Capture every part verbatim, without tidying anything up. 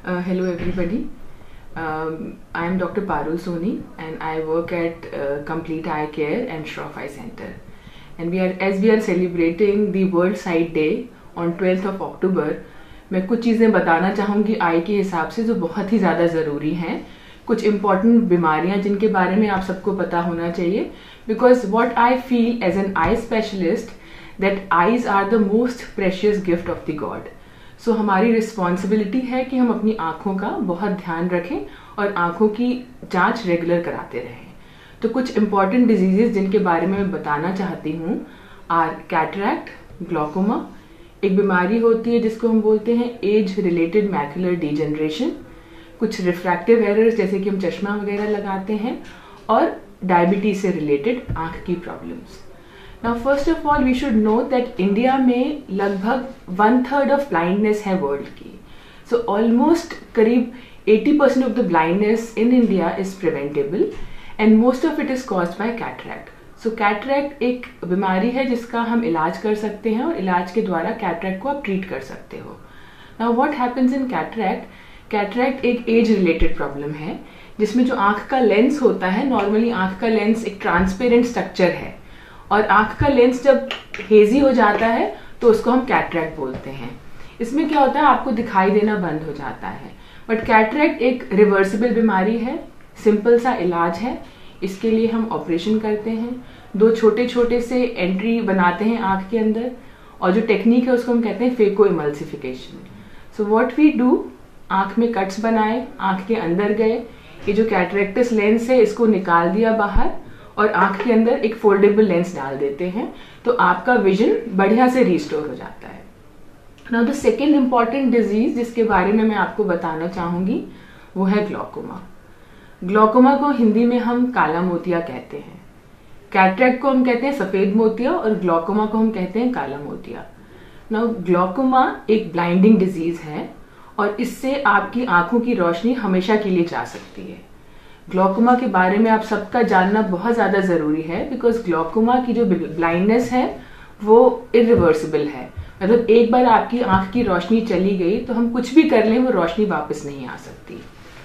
Uh, hello everybody. Um, I am Doctor Parul Soni and I work at uh, Complete Eye Care and Shroff Eye Center. And we are, as we are celebrating the World Sight Day on twelfth of October, मैं कुछ चीज़ें बताना चाहूँगी आई के हिसाब से जो बहुत ही ज़्यादा ज़रूरी हैं. कुछ इम्पॉर्टेंट बीमारियां जिनके बारे में आप सबको पता होना चाहिए. Because what I feel as an eye specialist that eyes are the most precious gift of the God. So हमारी रिस्पॉन्सिबिलिटी है कि हम अपनी आंखों का बहुत ध्यान रखें और आंखों की जांच रेगुलर कराते रहें. तो कुछ इंपॉर्टेंट डिजीजेस जिनके बारे में मैं बताना चाहती हूँ आर कैटरैक्ट, ग्लॉकोमा. एक बीमारी होती है जिसको हम बोलते हैं एज रिलेटेड मैकुलर डिजेनरेशन. कुछ रिफ्रैक्टिव एरर्स जैसे कि हम चश्मा वगैरह लगाते हैं, और डायबिटीज से रिलेटेड आंख की problems. Now first of all we should know that India में लगभग वन थर्ड ऑफ ब्लाइंडनेस है वर्ल्ड की. सो ऑलमोस्ट करीब eighty percent of the blindness in India is preventable and most of it is caused by cataract. So cataract एक बीमारी है जिसका हम इलाज कर सकते हैं और इलाज के द्वारा कैटरैक्ट को आप ट्रीट कर सकते हो. Now what happens in cataract, cataract एक एज रिलेटेड प्रॉब्लम है जिसमें जो आंख का लेंस होता है, नॉर्मली आंख का लेंस एक ट्रांसपेरेंट स्ट्रक्चर है और आंख का लेंस जब हेजी हो जाता है तो उसको हम कैटरैक्ट बोलते हैं. इसमें क्या होता है, आपको दिखाई देना बंद हो जाता है. बट कैटरैक्ट एक रिवर्सिबल बीमारी है, सिंपल सा इलाज है. इसके लिए हम ऑपरेशन करते हैं, दो छोटे छोटे से एंट्री बनाते हैं आंख के अंदर, और जो टेक्निक है उसको हम कहते हैं phaco emulsification. So what we do, आंख में कट्स बनाए, आंख के अंदर गए, ये जो कैटरैक्टस लेंस है इसको निकाल दिया बाहर और आंख के अंदर एक फोल्डेबल लेंस डाल देते हैं, तो आपका विजन बढ़िया से रिस्टोर हो जाता है. Now the second important disease जिसके बारे में मैं आपको बताना चाहूंगी वो है ग्लॉकोमा. ग्लॉकोमा को हिंदी में हम काला मोतिया कहते हैं. कैटरैक्ट को हम कहते हैं सफेद मोतिया और ग्लॉकोमा को हम कहते हैं काला मोतिया. नाउ ग्लॉकोमा एक ब्लाइंडिंग डिजीज है और इससे आपकी आंखों की रोशनी हमेशा के लिए जा सकती है. ग्लॉकोमा के बारे में आप सबका जानना बहुत ज्यादा जरूरी है बिकॉज ग्लॉकोमा की जो ब्लाइंडनेस है वो इरिवर्सिबल है. मतलब एक बार आपकी आंख की रोशनी चली गई तो हम कुछ भी कर लें वो रोशनी वापस नहीं आ सकती.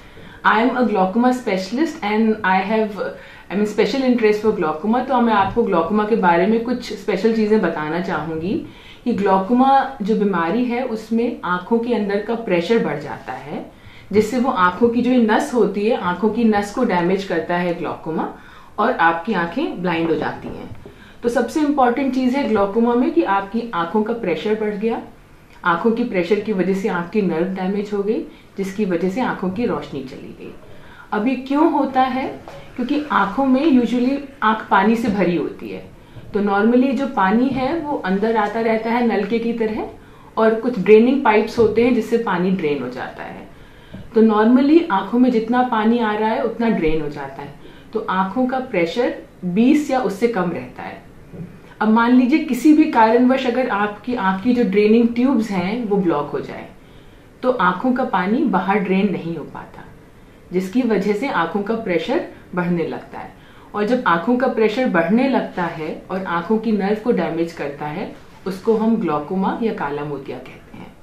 I am a glaucoma specialist and I have I mean special interest for glaucoma. तो मैं आपको ग्लॉकोमा के बारे में कुछ स्पेशल चीजें बताना चाहूंगी कि ग्लॉकोमा जो बीमारी है उसमें आंखों के अंदर का प्रेशर बढ़ जाता है जिससे वो आंखों की जो नस होती है, आंखों की नस को डैमेज करता है ग्लॉकोमा, और आपकी आंखें ब्लाइंड हो जाती हैं. तो सबसे इंपॉर्टेंट चीज है ग्लॉकोमा में कि आपकी आंखों का प्रेशर बढ़ गया. आंखों की प्रेशर की वजह से आंख की नर्व डैमेज हो गई जिसकी वजह से आंखों की रोशनी चली गई. अब ये क्यों होता है, क्योंकि आंखों में यूजुअली आंख पानी से भरी होती है. तो नॉर्मली जो पानी है वो अंदर आता रहता है नलके की तरह, और कुछ ड्रेनिंग पाइप्स होते हैं जिससे पानी ड्रेन हो जाता है. तो नॉर्मली आंखों में जितना पानी आ रहा है उतना ड्रेन हो जाता है, तो आंखों का प्रेशर बीस या उससे कम रहता है. अब मान लीजिए किसी भी कारणवश अगर आपकी आंख की जो ड्रेनिंग ट्यूब्स हैं वो ब्लॉक हो जाए तो आंखों का पानी बाहर ड्रेन नहीं हो पाता, जिसकी वजह से आंखों का प्रेशर बढ़ने लगता है. और जब आंखों का प्रेशर बढ़ने लगता है और आंखों की नर्व को डैमेज करता है उसको हम ग्लॉकोमा या काला मोतिया कहते हैं.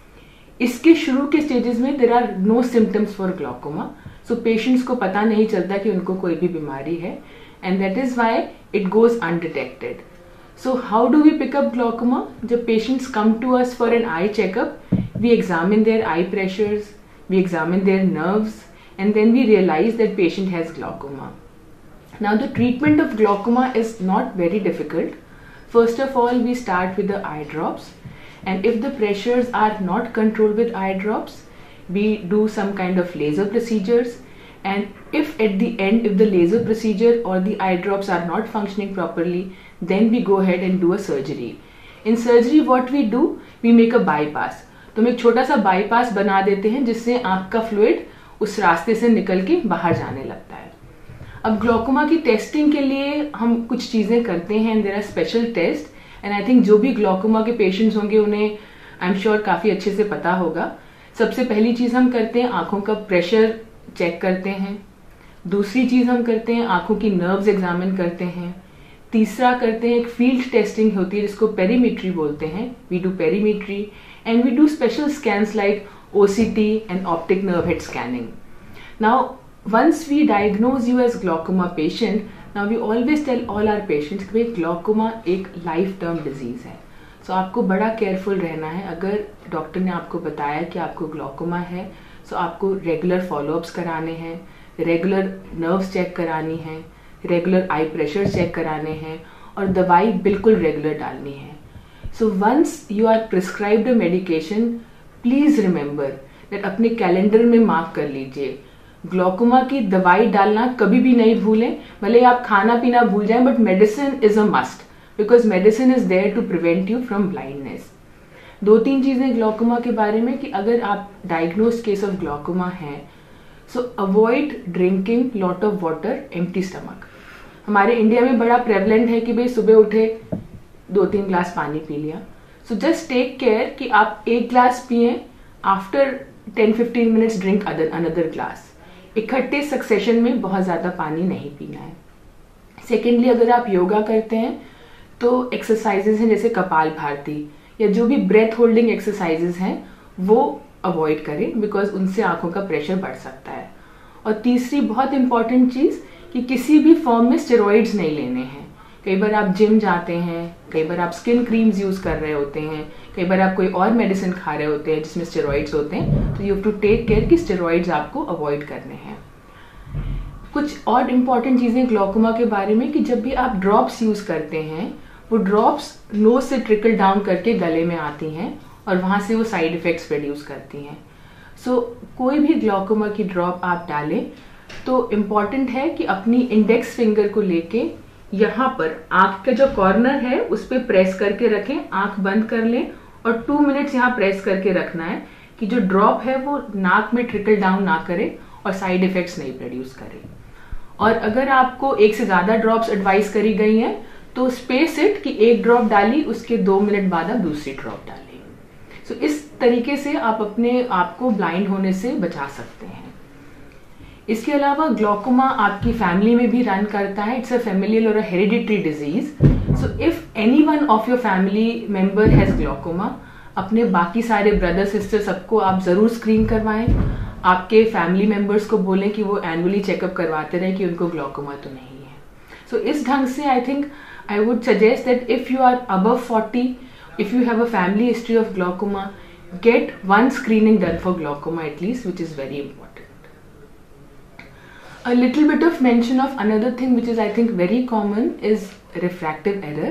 इसके शुरू के स्टेजेस में there are no symptoms for glaucoma. So patients को पता नहीं चलता कि उनको कोई भी बीमारी है, and that is why it goes undetected. So how do we pick up glaucoma? जब patients come to us for an eye checkup, we examine their eye pressures, we examine their nerves, and then we realize that patient has glaucoma. Now the treatment of glaucoma is not very difficult. First of all, we start with the eye drops, and if the pressures are not controlled with eye drops, we do some kind of laser procedures, and if at the end if the laser procedure or the eye drops are not functioning properly, then we go ahead and do a surgery. In surgery what we do, we make a bypass. तो हम एक छोटा सा bypass बना देते हैं जिससे आंख का फ्लूइड उस रास्ते से निकल के बाहर जाने लगता है. अब ग्लॉकोमा की टेस्टिंग के लिए हम कुछ चीजें करते हैं, and there are special test, and I think जो भी ग्लॉकोमा के पेशेंट्स होंगे उन्हें आई एम श्योर काफी अच्छे से पता होगा. सबसे पहली चीज हम करते हैं आंखों का प्रेशर चेक करते हैं. दूसरी चीज हम करते हैं आंखों की नर्व्स एग्जामिन करते हैं. तीसरा करते हैं एक फील्ड टेस्टिंग होती है जिसको पेरीमेट्री बोलते हैं. We do perimetry and we do special scans like O C T and optic nerve head scanning. Now, once we diagnose you as glaucoma patient, now we always tell all our patients कि भाई glaucoma एक life term disease है. So so, आपको बड़ा careful रहना है. अगर doctor ने आपको बताया कि आपको ग्लॉकोमा है, सो so आपको रेगुलर फॉलोअप्स कराने हैं, रेगुलर नर्व्स चेक करानी है, रेगुलर आई प्रेशर चेक कराने हैं और दवाई बिल्कुल रेगुलर डालनी है. So once you are prescribed a medication, please remember that अपने कैलेंडर में मार्क कर लीजिए. ग्लॉकोमा की दवाई डालना कभी भी नहीं भूलें. भले आप खाना पीना भूल जाएं, but medicine is a must, because medicine is there to prevent you from blindness. दो तीन चीजें ग्लॉकोमा के बारे में कि अगर आप डायग्नोज केस ऑफ ग्लॉकोमा है, so avoid drinking lot of water empty stomach. हमारे इंडिया में बड़ा प्रेवलेंट है कि भाई सुबह उठे दो तीन ग्लास पानी पी लिया. सो जस्ट टेक केयर कि आप एक ग्लास पिए, after ten fifteen minutes drink other another glass. इकट्ठे सक्सेशन में बहुत ज्यादा पानी नहीं पीना है. सेकेंडली, अगर आप योगा करते हैं तो एक्सरसाइजेस हैं जैसे कपाल भारती या जो भी ब्रेथ होल्डिंग एक्सरसाइजेस हैं वो अवॉइड करें, बिकॉज उनसे आंखों का प्रेशर बढ़ सकता है. और तीसरी बहुत इंपॉर्टेंट चीज कि किसी भी फॉर्म में स्टेरॉइड्स नहीं लेने हैं. कई बार आप जिम जाते हैं, कई बार आप स्किन क्रीम्स यूज कर रहे होते हैं, कई बार आप कोई और मेडिसिन खा रहे होते हैं जिसमें स्टेरॉइड्स होते हैं, तो you have to take care कि स्टेरॉइड्स आपको अवॉइड करने हैं. कुछ और इम्पॉर्टेंट चीजें ग्लॉकोमा के बारे में कि जब भी आप ड्रॉप्स यूज करते हैं, वो ड्रॉप्स नोज से ट्रिकल डाउन करके गले में आती हैं और वहां से वो साइड इफेक्ट्स प्रोड्यूस करती हैं. सो so, कोई भी ग्लॉकोमा की ड्रॉप आप डालें तो इम्पॉर्टेंट है कि अपनी इंडेक्स फिंगर को लेके यहाँ पर आंख का जो कॉर्नर है उस पर प्रेस करके रखें, आंख बंद कर लें और टू मिनट्स यहाँ प्रेस करके रखना है कि जो ड्रॉप है वो नाक में ट्रिकल डाउन ना करे और साइड इफेक्ट्स नहीं प्रोड्यूस करे. और अगर आपको एक से ज्यादा ड्रॉप्स एडवाइस करी गई हैं तो स्पेस इट कि एक ड्रॉप डाली, उसके दो मिनट बाद आप दूसरी ड्रॉप डालें. सो so, इस तरीके से आप अपने आप को ब्लाइंड होने से बचा सकते हैं. इसके अलावा ग्लॉकोमा आपकी फैमिली में भी रन करता है. इट्स अ फैमिलियल और a hereditary disease. So if any one of your family member has glaucoma, अपने बाकी सारे ब्रदर सिस्टर सबको आप जरूर स्क्रीन करवाएं. आपके फैमिली मेंबर्स को बोलें कि वो एनुअली चेकअप करवाते रहें कि उनको ग्लॉकोमा तो नहीं है. सो so, इस ढंग से I think I would suggest that if you are above forty, if you have a family history of glaucoma, get one screening done for glaucoma at least, which is very important. A little bit of mention of another thing which is I think very common is refractive error.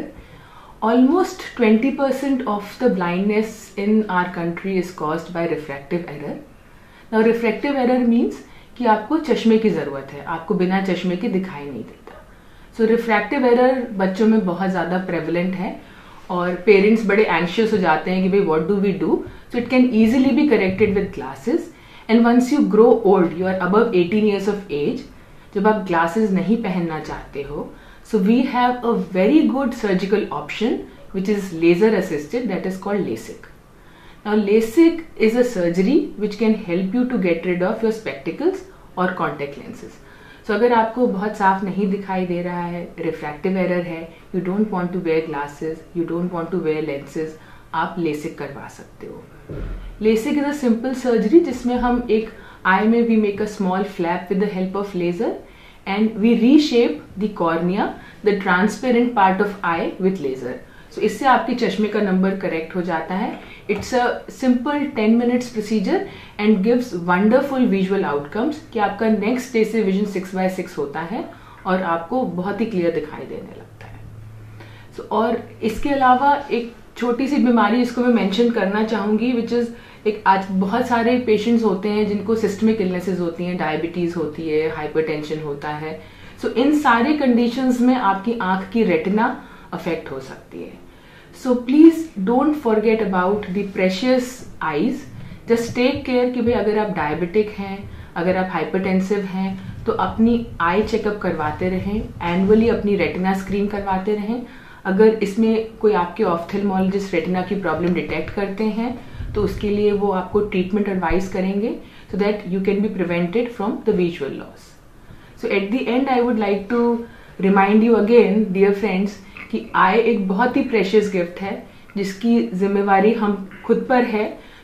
Almost twenty percent of the blindness in our country is caused by refractive error. Now refractive error means कि आपको चश्मे की जरूरत है, आपको बिना चश्मे के दिखाई नहीं देता. So refractive error बच्चों में बहुत ज्यादा prevalent है और पेरेंट्स बड़े एंशियस हो जाते हैं कि भाई what do we do. So it can easily be corrected with glasses. And once you grow old, you are above eighteen years of age, जब आप ग्लासेस नहीं पहनना चाहते हो, so we have a very good surgical option which is laser assisted, that is called LASIK. Now LASIK is a surgery which can help you to get rid of your spectacles और contact lenses. सो अगर आपको बहुत साफ नहीं दिखाई दे रहा है, रिफ्रैक्टिव एरर है, you don't want to wear glasses, you don't want to wear lenses, आप लेसिक करवा सकते हो. LASIK is a simple surgery जिसमें हम एक आई में we make a small flap with the help of laser and we reshape the cornea, the transparent part of eye with laser. So इससे आपके चश्मे का नंबर करेक्ट हो जाता है. It's a simple ten minutes procedure and gives wonderful visual outcomes कि आपका next day से विजन सिक्स बाय सिक्स होता है और आपको बहुत ही क्लियर दिखाई देने लगता है. सो so, और इसके अलावा एक छोटी सी बीमारी जिसको मैं मेंशन करना चाहूंगी, विच इज एक आज बहुत सारे पेशेंट्स होते हैं जिनको सिस्टमिक इलनेसेस होती हैं, डायबिटीज होती है, हाइपरटेंशन होता है. सो so, इन सारे कंडीशंस में आपकी आंख की रेटिना अफेक्ट हो सकती है. So please don't forget about the precious eyes. Just take care कि भाई अगर आप डायबिटिक हैं, अगर आप हाइपरटेंसिव हैं, तो अपनी आई चेकअप करवाते रहें, एनुअली अपनी रेटिना स्क्रीन करवाते रहें. अगर इसमें कोई आपके ऑफ्थेल्मोलॉजिस्ट रेटिना की प्रॉब्लम डिटेक्ट करते हैं तो उसके लिए वो आपको ट्रीटमेंट एडवाइस करेंगे so that you can be prevented from the visual loss. So at the end I would like to remind you again dear friends कि आई एक बहुत ही प्रेशियस गिफ्ट है जिसकी जिम्मेवारी हम खुद पर है.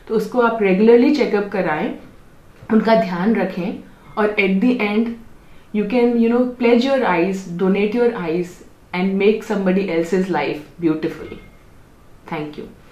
तो उसको आप रेगुलरली चेकअप कराएं, उनका ध्यान रखें, और at the end you can, you know, pledge your eyes, donate your eyes, and make somebody else's life beautiful. Thank you.